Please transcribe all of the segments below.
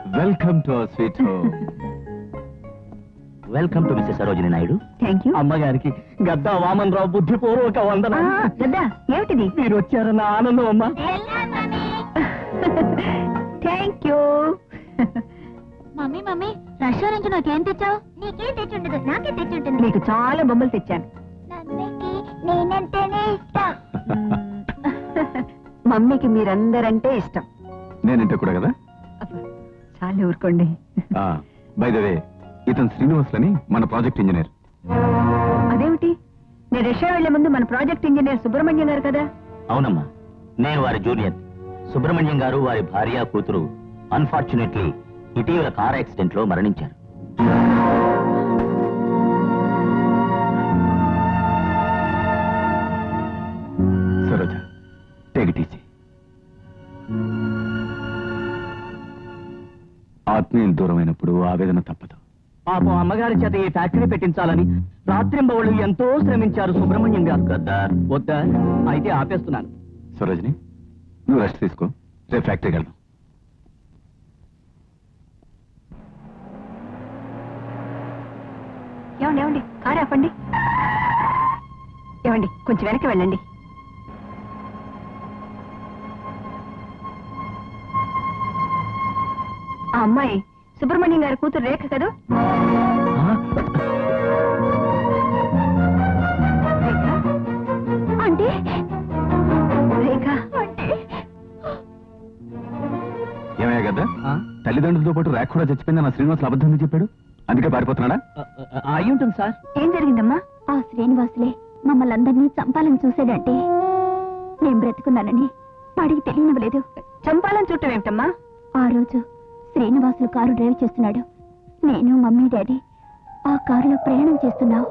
Welcome to our sweet home. Welcome to missus Sarojini Naidu. Thank you. అమ్మగారికి గద్దా వామన్ రావు బుద్ధిపూర్వక వందన. గద్దా ఏమిటిది? మీరు వచ్చారన్న ఆనందం అమ్మా. Thank you. Mummy mummy restaurant నాకేం తెచ్చావు? నీకేం తెచ్చుండదు, నాకే తెచ్చుంటుంది. నీకు చాలా బొమ్మలు తెచ్చాను. మమ్మీకి నేనంటేనే ఇష్టం. మమ్మీకి మీరందరంటే ఇష్టం. నేనంటే కూడా కదా. చాలా ఊరుకోండి. బై ద వే, ఇతను శ్రీనివాసులని మన ప్రాజెక్ట్ ఇంజనీర్. అదేమిటి, నేను రష్యా వెళ్లే ముందు మన ప్రాజెక్ట్ ఇంజనీర్ సుబ్రహ్మణ్యం గారు కదా? అవునమ్మా, నేను వారి జూనియర్. సుబ్రహ్మణ్యం గారు వారి భార్య కూతురు అన్ఫార్చునేట్లీ ఇటీవల కార్ యాక్సిడెంట్ లో మరణించారు. Saroja, take it easy. ఆత్మీయులు దూరమైనప్పుడు ఆవేదన తప్పదు. పాపం అమ్మగారి చేత ఈ ఫ్యాక్టరీ పెట్టించాలని రాత్రింబవళ్ళు ఎంతో శ్రమించారు సుబ్రహ్మణ్యం గారు. గద్దార్, వద్దా? అయితే ఆపేస్తున్నాను. సరోజిని, నువ్వు రెస్ట్ తీసుకో, రేపు ఫ్యాక్టరీకి వెళ్దాం. ఏమండి ఏమండి, కారు ఆపండి. ఏమండి, కొంచెం వెనక్కి వెళ్ళండి. ఆ అమ్మాయి సుబ్రహ్మణ్యం గారి కూతురు రేఖ కదా? అంటే రేఖ ఏమయ్యా కదా, తల్లిదండ్రులతో పాటు ర్యాక్ కూడా చచ్చిపోయింది నా శ్రీనివాసులు అబద్ధం చెప్పాడు, అందుకే పారిపోతున్నాడా? అయి ఉంటుంది సార్. ఏం జరిగిందమ్మా? ఆ శ్రీనివాసులే మమ్మల్ని అందరినీ చంపాలని చూసాడంటే నేను బ్రతుకున్నానని వాడికి తెలియనివ్వలేదు. చంపాలని చూడటం ఏమిటమ్మా? ఆ రోజు శ్రీనివాసులు కారు డ్రైవ్ చేస్తున్నాడు. నేను మమ్మీ డాడీ ఆ కారులో ప్రయాణం చేస్తున్నావు.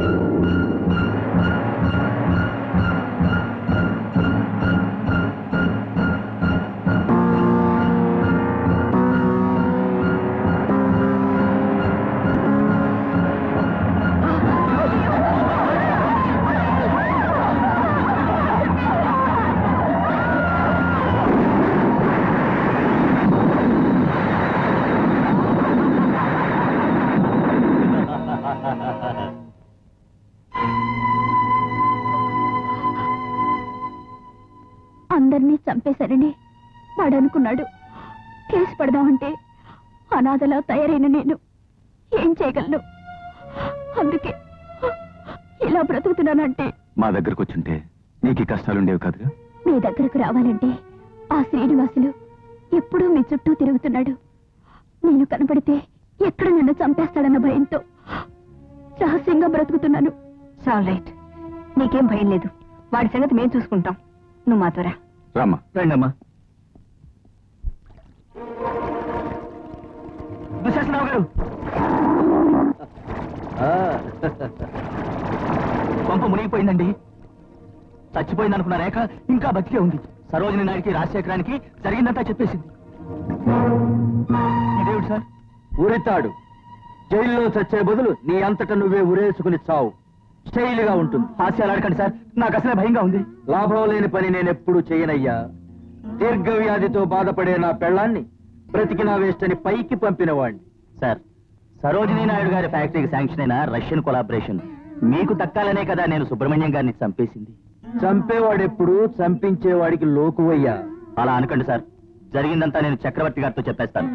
అందరినీ చంపేశారని వాడు అనుకున్నాడు. కేసు పడదామంటే అనాథలా తయారైన నేను ఏం చేయగలను? అందుకే ఇలా బ్రతుకుతున్నానంటే. మా దగ్గరకు వచ్చుంటే నీకు ఈ కష్టాలుండేవి కాదుగా. మీ దగ్గరకు రావాలంటే ఆ శ్రీనివాసులు ఎప్పుడూ మీ చుట్టూ తిరుగుతున్నాడు. నేను కనపడితే ఎక్కడ నన్ను చంపేస్తాడన్న భయంతో రహస్యంగా బ్రతుకుతున్నాను. ఆల్ రైట్, నీకేం భయం లేదు. వాడి సంగతి మేము చూసుకుంటాం. నువ్వు మాతో రా. రామ్మా. రండమ్మా. విశ్వేశ్వరరావు గారు, పంప మునిగిపోయిందండి. చచ్చిపోయింది అనుకున్న రేఖ ఇంకా బతికే ఉంది. సరోజిని నాయుడికి రాజశేఖరానికి జరిగిందంతా చెప్పేసింది. ఇదేమిటి సార్? ఉరితాడు. జైల్లో చచ్చే బదులు నీ అంతట నువ్వే ఉరేసుకుని చావు. స్టైల్గా ఉంటుంది. హాస్యాలు ఆడకండి సార్, నాకు అసలే భయంగా ఉంది. లాభం లేని పని నేనెప్పుడు చేయనయ్యా. దీర్ఘవ్యాధితో బాధపడే నా పెళ్ళాన్ని బ్రతికినా వేస్ట్ అని పైకి పంపినవాణ్ణి. సార్, సరోజిని నాయుడు గారి ఫ్యాక్టరీకి శాంక్షన్ అయిన రష్యన్ కొలాబరేషన్ మీకు దక్కాలనే కదా నేను సుబ్రహ్మణ్యం గారిని చంపేసింది. చంపేవాడెప్పుడు చంపించేవాడికి లోకువయ్యా. అలా అనకండి సార్, జరిగిందంతా నేను చక్రవర్తి గారితో చెప్పేస్తాను.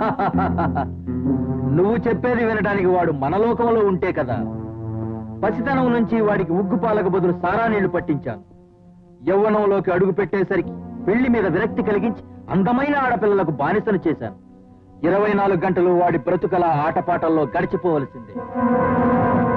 నువ్వు చెప్పేది వినడానికి వాడు మన లోకంలో ఉంటే కదా. పసితనం నుంచి వాడికి ఉగ్గుపాలకు బదులు సారా నీళ్లు పట్టించాను. యవ్వనంలోకి అడుగు పెట్టేసరికి పెళ్లి మీద విరక్తి కలిగించి అందమైన ఆడపిల్లలకు బానిసను చేశాను. 24 గంటలు వాడి బ్రతుకల ఆటపాటల్లో గడిచిపోవలసిందే.